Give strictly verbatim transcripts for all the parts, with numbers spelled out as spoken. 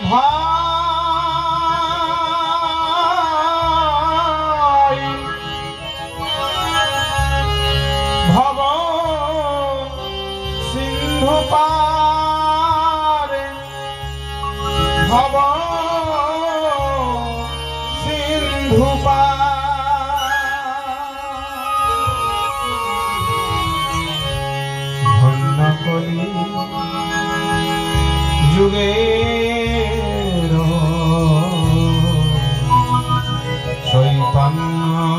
ভাই ভব সিন্ধু পারে ভব সিন্ধু পারে ধন্য কলি যুগের চৈতন্য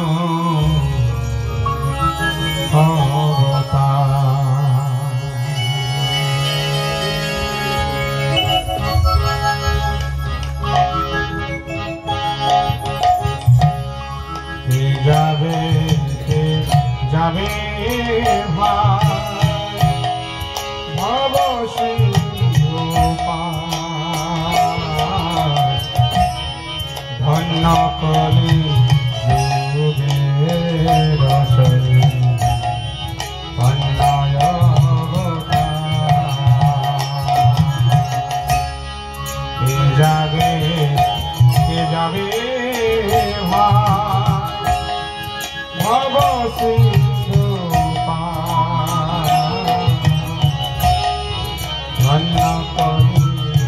অবতার কে যাবে কে যাবে ভাই ভব সিন্ধু পার ধন্য কলি যুগের রসনী ধন্যয় কে যাবে কে যাবে ভাই ভব সিন্ধু পার ধন্য কলি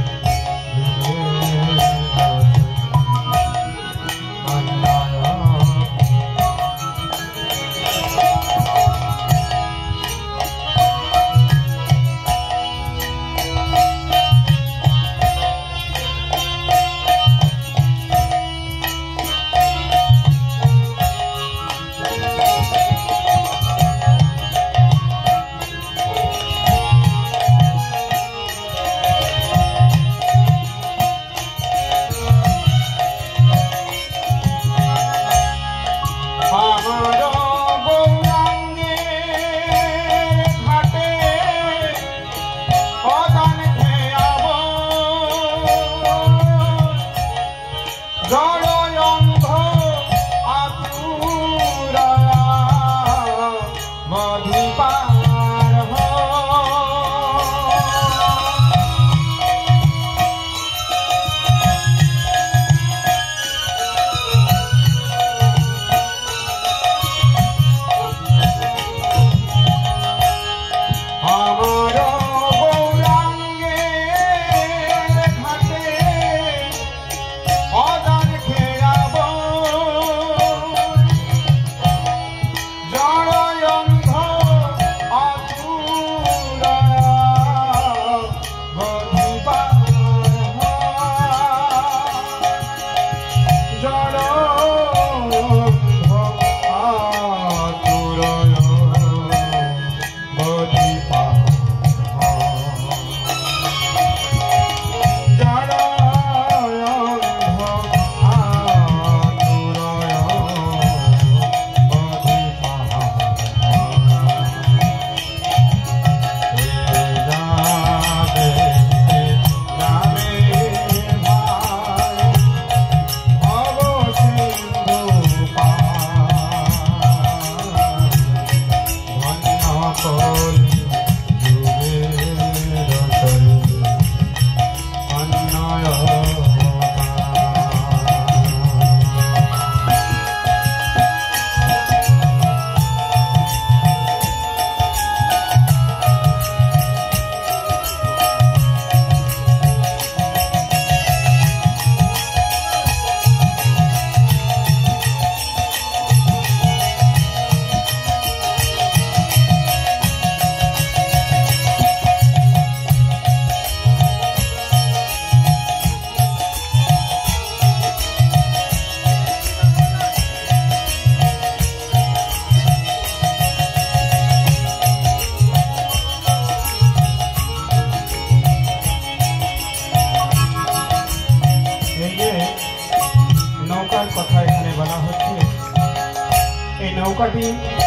নৌকাটি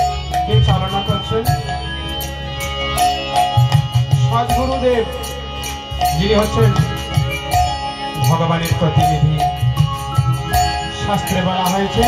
কে চালনা করছেন? সদ্গুরুদেব, যিনি হচ্ছেন ভগবানের প্রতিনিধি। শাস্ত্রে বলা হয়েছে,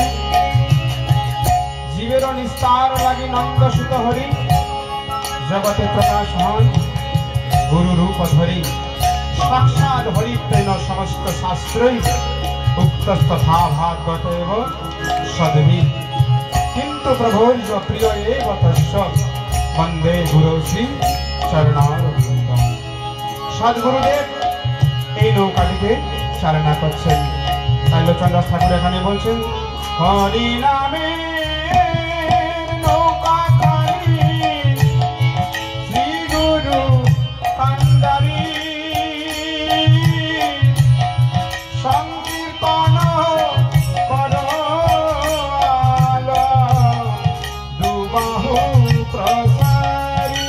জীবের নিস্তার লাগি নন্দসুত হরি, জগতে প্রকাশ হন গুরু রূপ ধরি। সাক্ষাৎ হরিপ্রেণ সমস্ত শাস্ত্রই উক্তস্তথা ভাগবত এব সদ্ভিদ কিন্তু প্রভুর প্রিয় এব তস্য বন্দে গুরু শ্রী চরণারবিন্দম। সদ্গুরুদেব এই নৌকাটিকে চালনা করছেন। তাই লোচন দাস ঠাকুর এখানে বলছেন হরি নামে নৌকা খানি শ্রী গুরু কান্দারি সংকীর্তন করো আলো দুবাহু প্রসারী।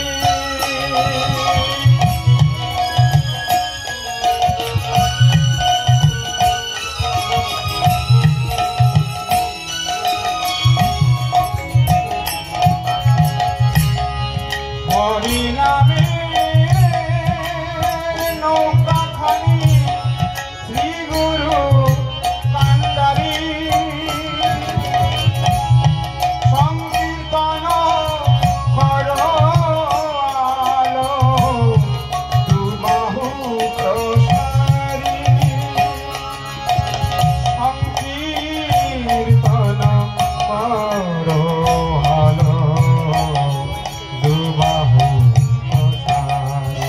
হরি নামে নৌকা খানি শ্রী গুরু কান্দারি সংকীর্তন করো আলো দুবাহু প্রসারী। সংকীর্তন করো আলো দুবাহু প্রসারী।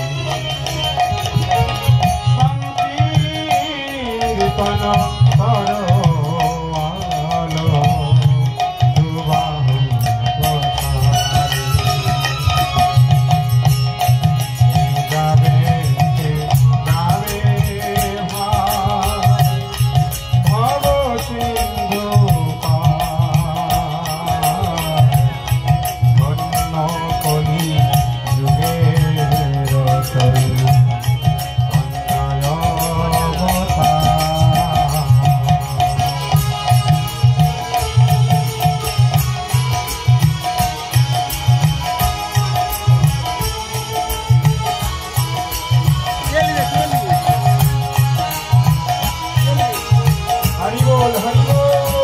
সংকীর্তন করো আলো দুবাহু প্রসারী। যাবে যাবে ভাই ভব সিন্ধু পার ধন্য কলি যুগের তরু অন্যায় হরি বল হরি বল।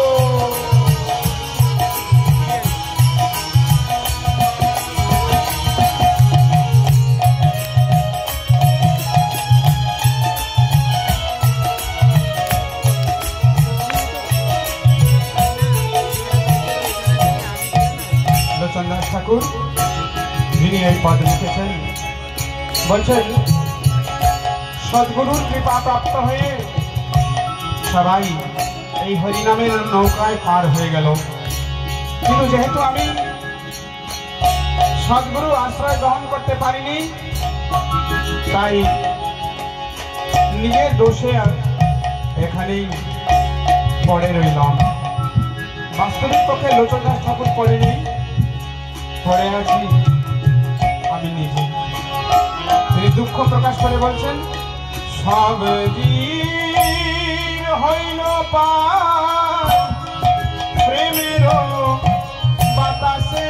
লোচন দাস ঠাকুর যিনি এই পদ লিখেছেন বলছেন সদ্গুরুর কৃপা প্রাপ্ত হয়ে সবাই এই হরিনামের নৌকায় পার হয়ে গেল। কিন্তু যেহেতু আমি সদ্গুরু আশ্রয় গ্রহণ করতে পারিনি তাই নিজের দোষে এখানেই পড়ে রইলাম। বাস্তবিক পক্ষে লোচন দাস ঠাকুর পড়েনি, পড়ে আছি আমি নিজে। তিনি দুঃখ প্রকাশ করে বলছেন সব দিন হইল পার প্রেমের বাতাসে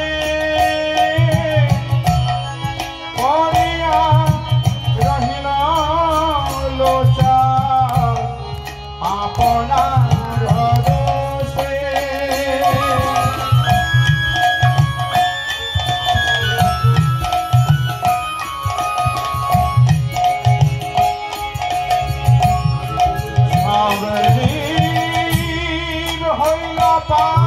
পড়িয়া রহিল লোচন আপনার দোষে। সব দিন হইল পার